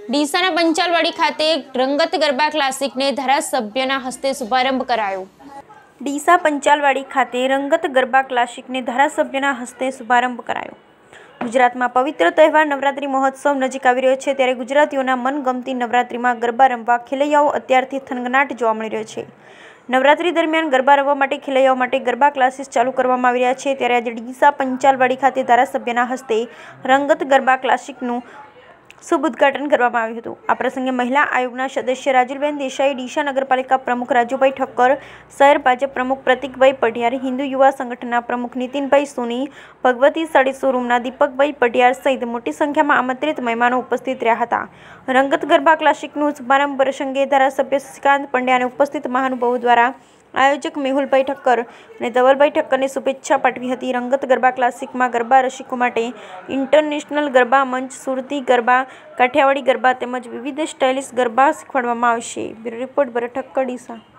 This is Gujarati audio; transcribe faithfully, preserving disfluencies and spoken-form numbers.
ડીસાના પંચાલવાડી ખાતે રંગત ગરબા ક્લાસિકને ધારાસભ્યના હસ્તે શુભારંભ કરાયો। ડીસા પંચાલવાડી ખાતે રંગત ગરબા ક્લાસિકને ધારાસભ્યના હસ્તે શુભારંભ કરાયો। ગુજરાતમાં પવિત્ર તહેવાર નવરાત્રી મહોત્સવ નજીક આવી રહ્યો છે, ત્યારે ગુજરાતીઓના મનગમતી નવરાત્રીમાં ગરબા રમવા ખેલૈયાઓ અત્યારથી થનગનાટ જોવા મળી રહ્યો છે। નવરાત્રી દરમિયાન ગરબા રમવા માટે ખેલૈયાઓ માટે ગરબા ક્લાસીસ ચાલુ કરવામાં આવી રહ્યા છે, ત્યારે આજે ડીસા પંચાલવાડી ખાતે ધારાસભ્યના હસ્તે રંગત ગરબા ક્લાસિકનું શુભ ઉદ્ઘાટન કરવામાં આવ્યું હતું। આ પ્રસંગે મહિલા આયોગના સદસ્ય રાજુલબેન દેસાઈ, ડીસા નગરપાલિકા પ્રમુખ રાજુભાઈ ઠક્કર, શહેર ભાજપ પ્રમુખ પ્રતિકભાઈ પઢિયાર, હિન્દુ યુવા સંગઠનના પ્રમુખ નીતિનભાઈ સોની, ભગવતી સાડી શોરૂમના દીપકભાઈ પઢિયાર સહિત મોટી સંખ્યામાં આમંત્રિત મહેમાનો ઉપસ્થિત રહ્યા હતા। રંગત ગરબા ક્લાસિકનું શુભારંભ પ્રસંગે ધારાસભ્ય શશિકાંત પંડ્યા અને ઉપસ્થિત મહાનુભાવો દ્વારા આયોજક મેહુલભાઈ ઠક્કર અને ધવલભાઈ ઠક્કરને શુભેચ્છા પાઠવી હતી। રંગત ગરબા ક્લાસિકમાં ગરબા રસિકો માટે ઇન્ટરનેશનલ ગરબા મંચ, સુરતી ગરબા, કાઠિયાવાડી ગરબા તેમજ વિવિધ સ્ટાઇલિશ ગરબા શીખવાડવામાં આવશે। Bureau report Bharat Thakkar, Deesa.